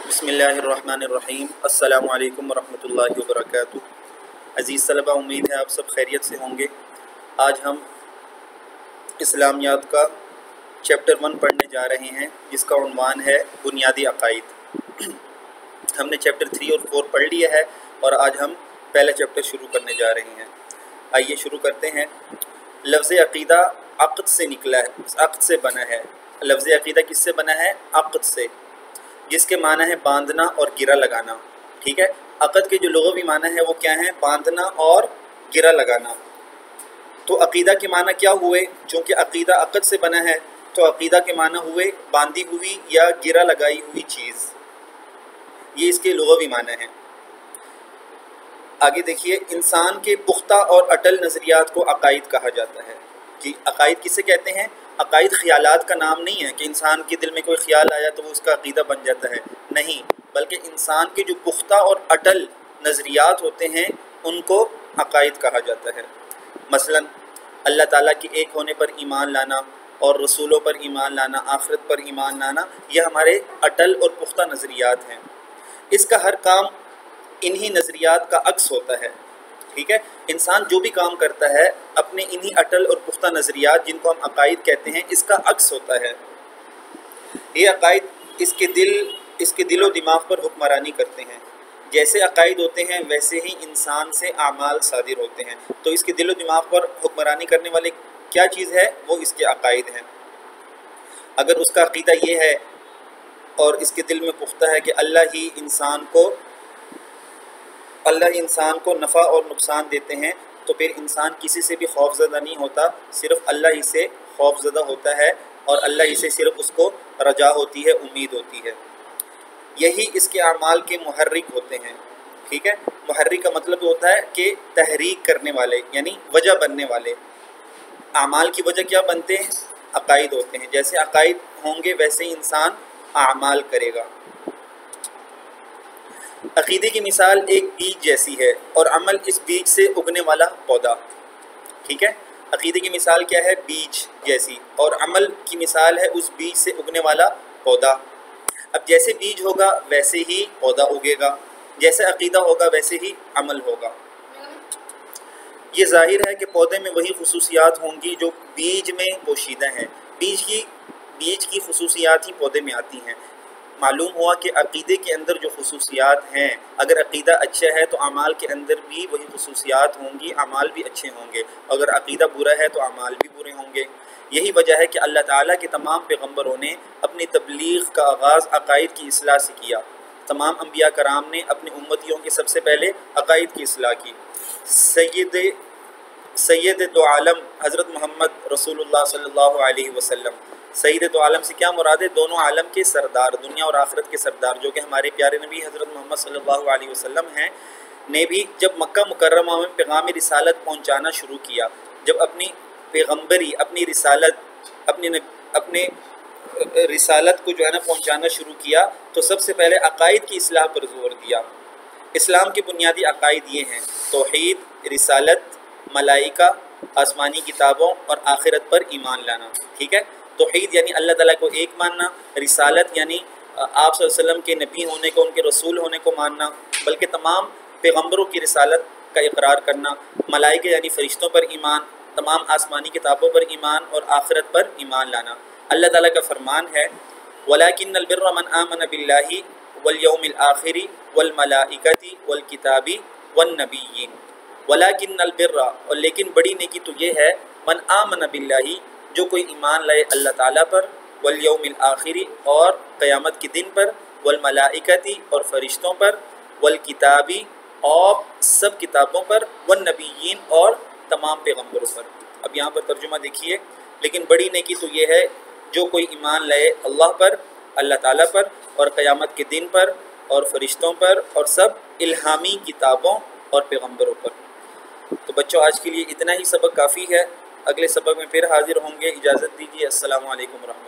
بسم اللہ الرحمن الرحیم۔ السلام علیکم ورحمۃ اللہ وبرکاتہ۔ عزیز طلبہ، امید ہے آپ سب خیریت سے ہوں گے۔ آج ہم اسلامیات کا چیپٹر 1 پڑھنے جا رہے ہیں، جس کا عنوان ہے بنیادی عقائد۔ ہم نے چیپٹر 3 اور 4 پڑھ لیا ہے اور آج ہم پہلا چیپٹر شروع کرنے جا رہے ہیں۔ آئیے شروع کرتے ہیں۔ لفظ عقیدہ عقد سے نکلا ہے، عقد سے بنا ہے۔ لفظ عقیدہ کس سے بنا ہے؟ عقد سے، جس کے معنی ہے باندھنا اور گرہ لگانا۔ ٹھیک ہے، عقد کے جو لغوی معنی ہے وہ کیا ہیں؟ باندھنا اور گرہ لگانا۔ تو عقیدہ کے معنی کیا ہوئے؟ چونکہ عقیدہ عقد سے بنا ہے تو عقیدہ کے معنی ہوئے باندھی ہوئی یا گرہ لگائی ہوئی چیز۔ یہ اس کے لغوی معنی ہیں۔ آگے دیکھیے، انسان کے پختہ اور اٹل نظریات کو عقائد کہا جاتا ہے۔ جی، عقائد کسے کہتے ہیں؟ عقائد خیالات کا نام نہیں ہے کہ انسان کے دل میں کوئی خیال آیا تو وہ اس کا عقیدہ بن جاتا ہے، نہیں، بلکہ انسان کے جو پختہ اور اٹل نظریات ہوتے ہیں ان کو عقائد کہا جاتا ہے۔ مثلا اللہ تعالیٰ کے ایک ہونے پر ایمان لانا اور رسولوں پر ایمان لانا، آخرت پر ایمان لانا، یہ ہمارے اٹل اور پختہ نظریات ہیں۔ اس کا ہر کام انہی نظریات کا عکس ہوتا ہے۔ ٹھیک ہے، انسان جو بھی کام کرتا ہے اپنے انہی اٹل اور پختہ نظریات، جن کو ہم عقائد کہتے ہیں، اس کا عکس ہوتا ہے۔ یہ عقائد اس کے دل و دماغ پر حکمرانی کرتے ہیں۔ جیسے عقائد ہوتے ہیں ویسے ہی انسان سے اعمال صادر ہوتے ہیں۔ تو اس کے دل و دماغ پر حکمرانی کرنے والے کیا چیز ہے؟ وہ اس کے عقائد ہیں۔ اگر اس کا عقیدہ یہ ہے اور اس کے دل میں پختہ ہے کہ اللہ ہی انسان کو نفع اور نقصان دیتے ہیں، تو پھر انسان کسی سے بھی خوف زدہ نہیں ہوتا، صرف اللہ ہی سے خوف زدہ ہوتا ہے اور اللہ ہی سے صرف اس کو رجا ہوتی ہے، امید ہوتی ہے۔ یہی اس کے اعمال کے محرک ہوتے ہیں۔ ٹھیک ہے، محرک کا مطلب ہوتا ہے کہ تحریک کرنے والے، یعنی وجہ بننے والے۔ اعمال کی وجہ کیا بنتے ہیں؟ عقائد ہوتے ہیں۔ جیسے عقائد ہوں گے ویسے ہی انسان اعمال کرے گا۔ عقیدے کی مثال ایک بیج جیسی ہے اور عمل اس بیج سے اگنے والا پودا۔ ٹھیک ہے، عقیدے کی مثال کیا ہے؟ بیج جیسی، اور عمل کی مثال ہے اس بیج سے اگنے والا پودا۔ اب جیسے بیج ہوگا ویسے ہی پودا اگے گا، جیسے عقیدہ ہوگا ویسے ہی عمل ہوگا۔ یہ ظاہر ہے کہ پودے میں وہی خصوصیات ہوں گی جو بیج میں پوشیدہ ہیں۔ بیج کی خصوصیات ہی پودے میں آتی ہیں۔ معلوم ہوا کہ عقیدے کے اندر جو خصوصیات ہیں، اگر عقیدہ اچھا ہے تو اعمال کے اندر بھی وہی خصوصیات ہوں گی، اعمال بھی اچھے ہوں گے۔ اگر عقیدہ برا ہے تو اعمال بھی برے ہوں گے۔ یہی وجہ ہے کہ اللہ تعالیٰ کے تمام پیغمبروں نے اپنی تبلیغ کا آغاز عقائد کی اصلاح سے کیا۔ تمام انبیاء کرام نے اپنی امتیوں کے سب سے پہلے عقائد کی اصلاح کی۔ سید دو عالم حضرت محمد رسول اللہ صلی اللہ علیہ وسلم، سید دو عالم سے کیا مراد ہے؟ دونوں عالم کے سردار، دنیا اور آخرت کے سردار، جو کہ ہمارے پیارے نبی حضرت محمد صلی اللہ علیہ وسلم ہیں، نے بھی جب مکہ مکرمہ میں پیغام رسالت پہنچانا شروع کیا، جب اپنی پیغمبری، اپنی رسالت کو جو ہے نا پہنچانا شروع کیا، تو سب سے پہلے عقائد کی اصلاح پر زور دیا۔ اسلام کے بنیادی عقائد یہ ہیں: توحید، رسالت، ملائکہ، آسمانی کتابوں اور آخرت پر ایمان لانا۔ ٹھیک ہے، توحید یعنی اللہ تعالیٰ کو ایک ماننا، رسالت یعنی آپ صلی اللہ علیہ وسلم کے نبی ہونے کو، ان کے رسول ہونے کو ماننا، بلکہ تمام پیغمبروں کی رسالت کا اقرار کرنا، ملائکہ یعنی فرشتوں پر ایمان، تمام آسمانی کتابوں پر ایمان اور آخرت پر ایمان لانا۔ اللہ تعالیٰ کا فرمان ہے: وَلَكِنَّ الْبِرَّ مَنْ آمَنَ بِاللَّهِ وَالْيَوْمِ الْآخِرِ وَالْمَلَائِكَةِ وَالْكِتَابِ وَالنَّبِيِّينَ۔ وَلَكِنَّ الْبِرَّ، اور لیکن بڑی نیکی تو یہ ہے، من آمن باللہ، جو کوئی ایمان لائے اللہ تعالیٰ پر، والیوم الآخر، اور قیامت کے دن پر، والملائکتی، اور فرشتوں پر، والکتابی، اور سب کتابوں پر، والنبیین، اور تمام پیغمبروں پر۔ اب یہاں پر ترجمہ دیکھیے، لیکن بڑی نیکی تو یہ ہے جو کوئی ایمان لائے اللہ پر، اللہ تعالیٰ پر، اور قیامت کے دن پر، اور فرشتوں پر، اور سب الہامی کتابوں اور پیغمبروں پر۔ تو بچوں، آج کے لیے اتنا ہی سبق کافی ہے۔ اگلے سبق میں پھر حاضر ہوں گے۔ اجازت دیجیے، السلام علیکم ورحمۃ اللہ۔